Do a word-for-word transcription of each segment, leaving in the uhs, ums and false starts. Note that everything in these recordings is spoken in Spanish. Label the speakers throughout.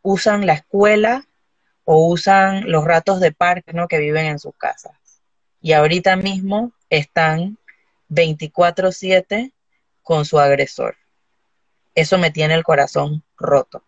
Speaker 1: usan la escuela o usan los ratos de parque, ¿no? Que viven en sus casas. Y ahorita mismo están veinticuatro siete con su agresor. Eso me tiene el corazón roto.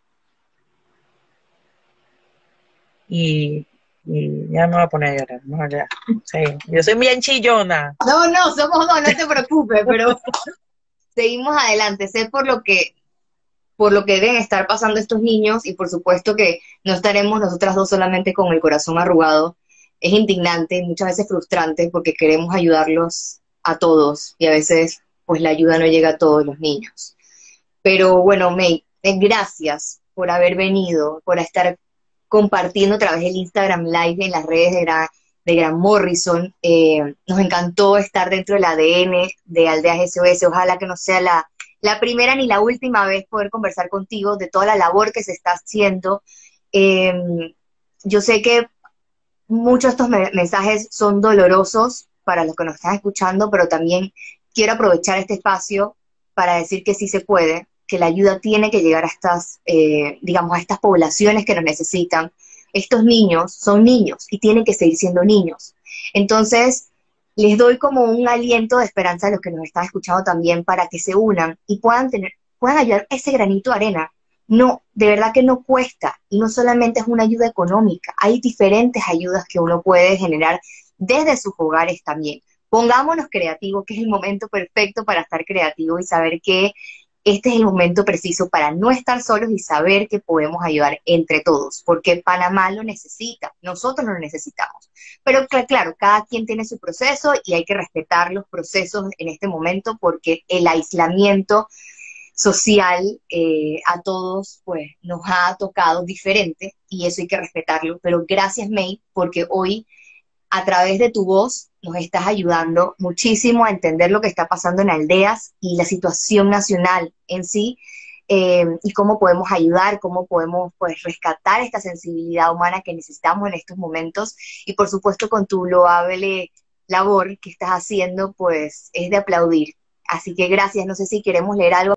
Speaker 1: Y, y ya me voy a poner a llorar. No, ya. Sí. Yo soy bien chillona.
Speaker 2: No, no, somos dos, no te preocupes, pero seguimos adelante. Sé por lo que, por lo que deben estar pasando estos niños y por supuesto que no estaremos nosotras dos solamente con el corazón arrugado. Es indignante, muchas veces frustrante porque queremos ayudarlos a todos y a veces pues la ayuda no llega a todos los niños. Pero bueno, May, eh, gracias por haber venido, por estar compartiendo a través del Instagram Live en las redes de Gran, de Gran Morrison. Eh, nos encantó estar dentro del A D N de Aldeas S O S. Ojalá que no sea la, la primera ni la última vez poder conversar contigo de toda la labor que se está haciendo. Eh, yo sé que muchos de estos me mensajes son dolorosos para los que nos están escuchando, pero también quiero aprovechar este espacio para decir que sí se puede, que la ayuda tiene que llegar a estas, eh, digamos, a estas poblaciones que nos necesitan. Estos niños son niños y tienen que seguir siendo niños. Entonces, les doy como un aliento de esperanza a los que nos están escuchando también para que se unan y puedan tener, puedan ayudar ese granito de arena. No, de verdad que no cuesta y no solamente es una ayuda económica, hay diferentes ayudas que uno puede generar desde sus hogares también. Pongámonos creativos, que es el momento perfecto para estar creativos y saber que este es el momento preciso para no estar solos y saber que podemos ayudar entre todos, porque Panamá lo necesita, nosotros lo necesitamos. Pero claro, cada quien tiene su proceso y hay que respetar los procesos en este momento porque el aislamiento social eh, a todos pues nos ha tocado diferente y eso hay que respetarlo, pero gracias May porque hoy a través de tu voz nos estás ayudando muchísimo a entender lo que está pasando en aldeas y la situación nacional en sí eh, y cómo podemos ayudar, cómo podemos pues rescatar esta sensibilidad humana que necesitamos en estos momentos y por supuesto con tu loable labor que estás haciendo pues es de aplaudir. Así que gracias, no sé si queremos leer algo